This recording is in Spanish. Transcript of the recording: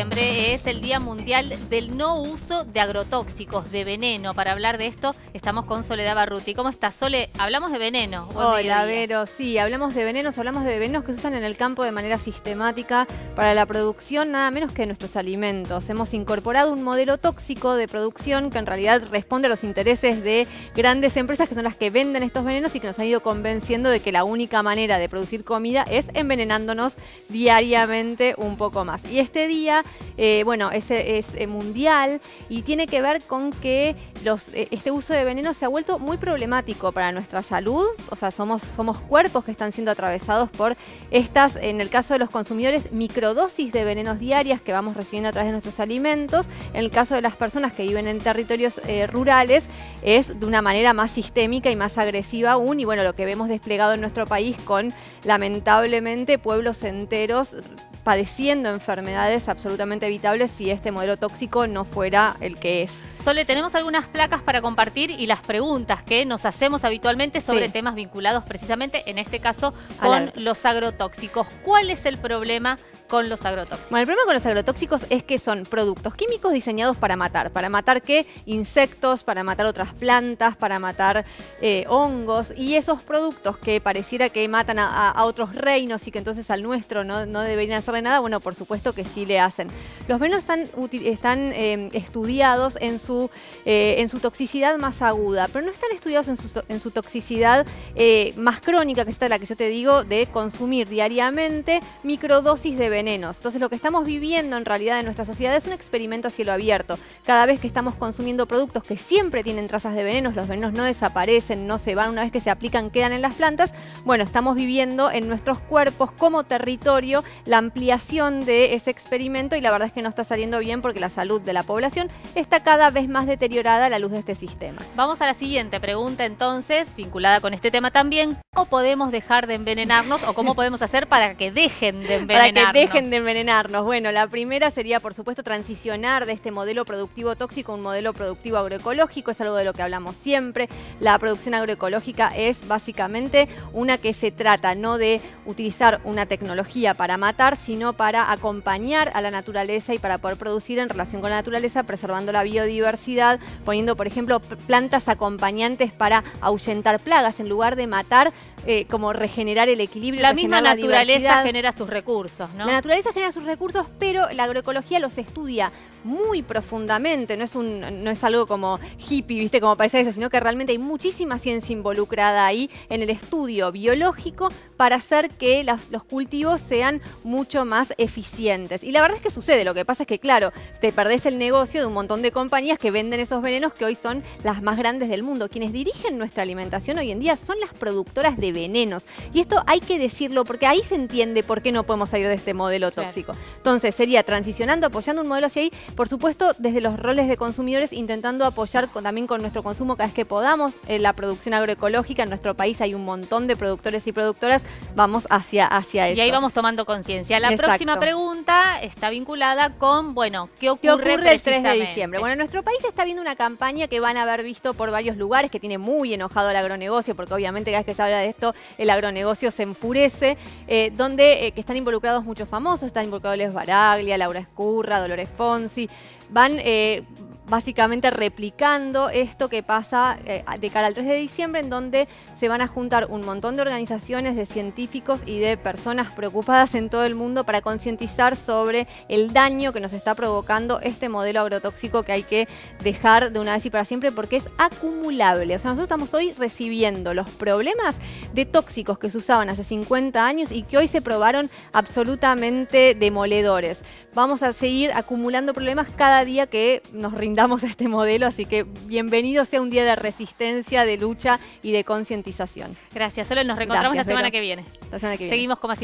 diciembre es el Día Mundial del No Uso de Agrotóxicos, de veneno. Para hablar de esto estamos con Soledad Barruti. ¿Cómo estás, Sole? Hablamos de veneno. Hola, Vero. Sí, hablamos de venenos que se usan en el campo de manera sistemática para la producción nada menos que de nuestros alimentos. Hemos incorporado un modelo tóxico de producción que en realidad responde a los intereses de grandes empresas que son las que venden estos venenos y que nos han ido convenciendo de que la única manera de producir comida es envenenándonos diariamente un poco más. Y este día, es mundial y tiene que ver con que este uso de veneno se ha vuelto muy problemático para nuestra salud. O sea, somos cuerpos que están siendo atravesados por estas, en el caso de los consumidores, microdosis de venenos diarias que vamos recibiendo a través de nuestros alimentos. En el caso de las personas que viven en territorios rurales, es de una manera más sistémica y más agresiva aún. Y bueno, lo que vemos desplegado en nuestro país con, lamentablemente, pueblos enteros padeciendo enfermedades absolutamente evitables si este modelo tóxico no fuera el que es. Sole, tenemos algunas placas para compartir y las preguntas que nos hacemos habitualmente sobre temas vinculados precisamente, en este caso, con los agrotóxicos. ¿Cuál es el problema con los agrotóxicos? Bueno, el problema con los agrotóxicos es que son productos químicos diseñados para matar. ¿Para matar qué? Insectos, para matar otras plantas, para matar hongos. Y esos productos que pareciera que matan a otros reinos y que entonces al nuestro no deberían hacerle nada, bueno, por supuesto que sí le hacen. Los venenos están estudiados en su toxicidad más aguda, pero no están estudiados en su toxicidad más crónica, que esta es la que yo te digo, de consumir diariamente microdosis de venenos. Entonces lo que estamos viviendo en realidad en nuestra sociedad es un experimento a cielo abierto. Cada vez que estamos consumiendo productos que siempre tienen trazas de venenos, los venenos no desaparecen, no se van, una vez que se aplican quedan en las plantas, bueno, estamos viviendo en nuestros cuerpos como territorio la ampliación de ese experimento y la verdad es que no está saliendo bien porque la salud de la población está cada vez más deteriorada a la luz de este sistema. Vamos a la siguiente pregunta entonces, vinculada con este tema también. ¿Cómo podemos dejar de envenenarnos o cómo podemos hacer para que dejen de envenenarnos? Para que dejen de envenenarnos. Bueno, la primera sería, por supuesto, transicionar de este modelo productivo tóxico a un modelo productivo agroecológico. Es algo de lo que hablamos siempre. La producción agroecológica es básicamente una que se trata no de utilizar una tecnología para matar, sino para acompañar a la naturaleza y para poder producir en relación con la naturaleza, preservando la biodiversidad, poniendo, por ejemplo, plantas acompañantes para ahuyentar plagas, en lugar de matar, como regenerar el equilibrio. La misma naturaleza genera sus recursos, ¿no? La naturaleza genera sus recursos, pero la agroecología los estudia muy profundamente. No es algo como hippie, ¿viste? Como parece eso, sino que realmente hay muchísima ciencia involucrada ahí en el estudio biológico para hacer que los cultivos sean mucho más eficientes. Y la verdad es que sucede. Lo que pasa es que, claro, te perdés el negocio de un montón de compañías que venden esos venenos que hoy son las más grandes del mundo. Quienes dirigen nuestra alimentación hoy en día son las productoras de venenos. Y esto hay que decirlo porque ahí se entiende por qué no podemos salir de este modelo tóxico. Entonces sería transicionando, apoyando un modelo hacia ahí, por supuesto desde los roles de consumidores, intentando apoyar también con nuestro consumo cada vez que podamos la producción agroecológica. En nuestro país hay un montón de productores y productoras, vamos hacia eso. Y ahí vamos tomando conciencia. La próxima pregunta está vinculada con, bueno, ¿qué ocurre el 3 de diciembre? Bueno, en nuestro país está viendo una campaña que van a haber visto por varios lugares, que tiene muy enojado al agronegocio, porque obviamente cada vez que se habla de esto, el agronegocio se enfurece, que están involucrados muchos famosos, están involucrados Les Baraglia, Laura Escurra, Dolores Fonsi, van básicamente replicando esto que pasa de cara al 3 de diciembre, en donde se van a juntar un montón de organizaciones, de científicos y de personas preocupadas en todo el mundo para concientizar sobre el daño que nos está provocando este modelo agrotóxico que hay que dejar de una vez y para siempre porque es acumulable. O sea, nosotros estamos hoy recibiendo los problemas de tóxicos que se usaban hace 50 años y que hoy se probaron absolutamente demoledores. Vamos a seguir acumulando problemas cada día que nos rindamos a este modelo, así que bienvenido sea un día de resistencia, de lucha y de concientización. Gracias, Sole, nos reencontramos la semana que viene. La semana que viene. Seguimos como así.